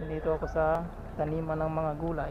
Dito ako sa taniman ng mga gulay.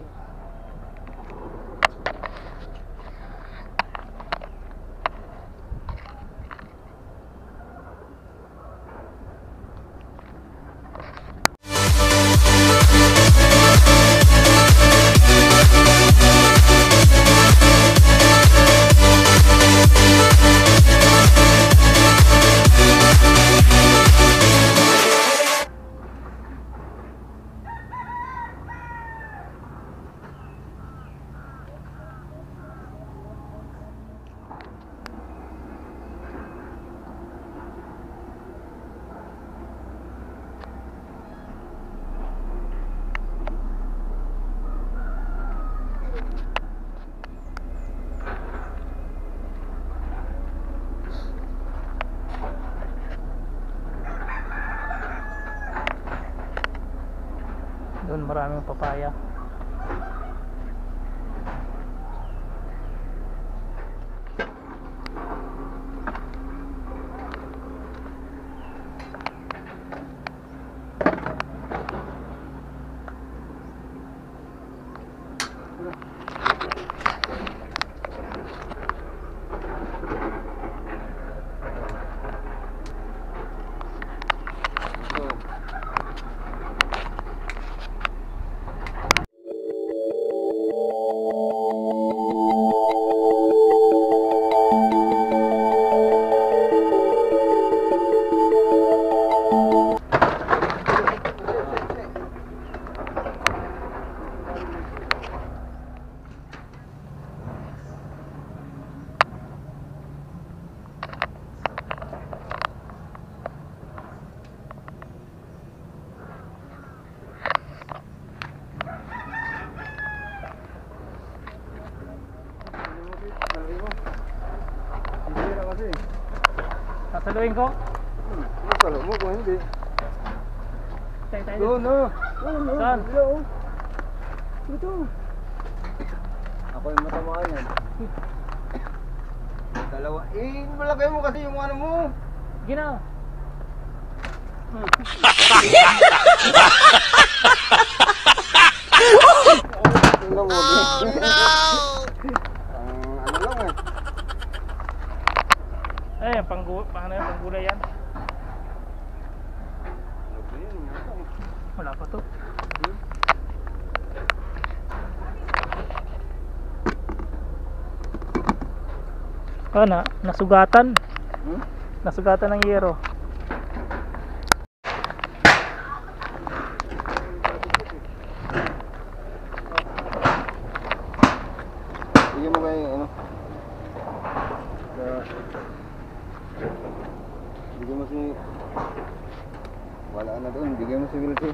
Doon maraming papaya. Sasaluhin ko? Masalo mo kung hindi. Tayo. Doon no. Saan? Ito. Ako yung matamaan yan. Dalawa. Malagay mo kasi yung ano mo. Gina. Oh no! Ano lang eh. Eh, panggulay yan. Wala pa to. Nasugatan. Nasugatan ng yero. Bigyan mo kayo ano? Bigyan mo si... Wala na doon. Bigyan mo si Wilson.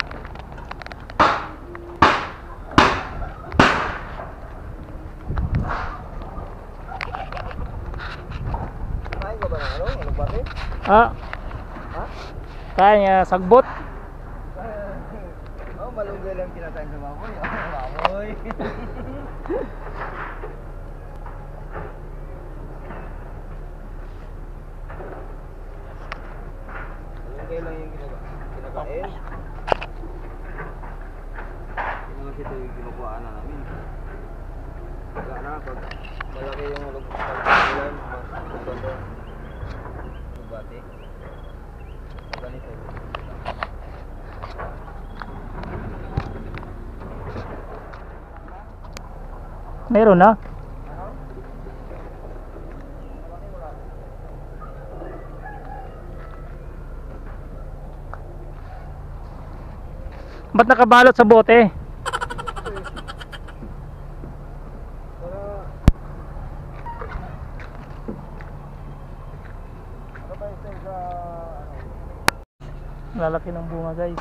Kain ka ba ng ano? Anong bate? Ha? Kaya niya sagbot. Oh, malunggay lang kinakain sa baboy. Baboy. Malunggay lang yung kinakain. Yung kasi ito yung kinukuhaan na namin. Wala na, pag malaki yung ulan, maganda yung bati. Ganito. Meron na. Ba't nakabalot sa bote? Lalaki ng bunga, guys.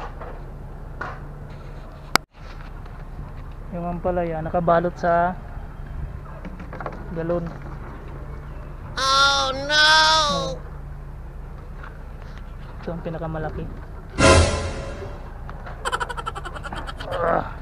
Yung ampalaya nakabalot sa galon. Oh no! Ito ang pinakamalaki.